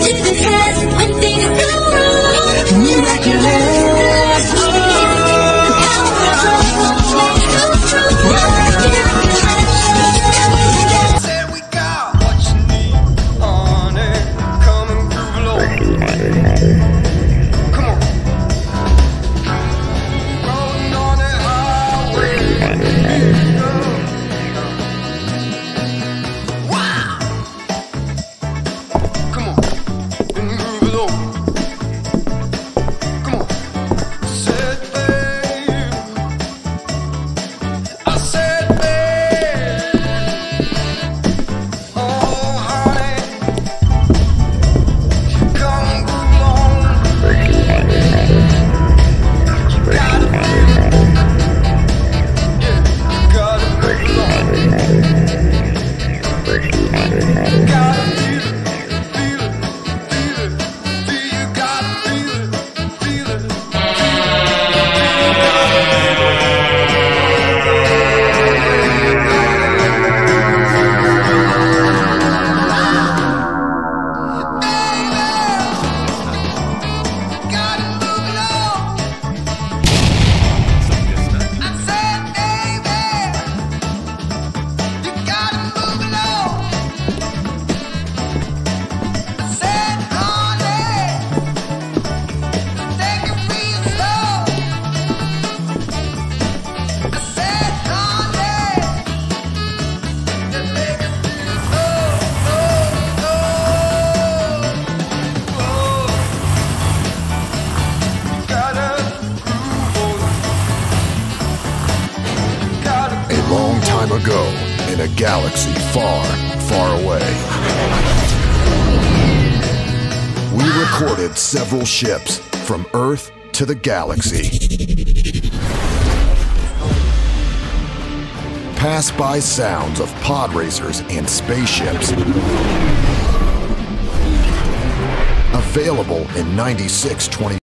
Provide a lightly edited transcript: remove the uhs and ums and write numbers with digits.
Just because when things go wrong, miraculous. Said we got what you need on it. Come and groove low. Come on. Rolling on the highway. Wow. Come on. And groove low. Come on. Said babe. I said babe. Oh honey. Come and groove low. You gotta feel it. Yeah, you gotta groove low. You gotta feel it, feel it, feel it, feel you gotta feel it, feel it, gotta move it on. I said, baby, you gotta move it on. I said, honey, take it real slow. I said, honey, just take it real slow, gotta groove on. Gotta A long time ago, in a galaxy far, far away, we recorded several ships from Earth to the galaxy. Pass by sounds of pod racers and spaceships. Available in 9620.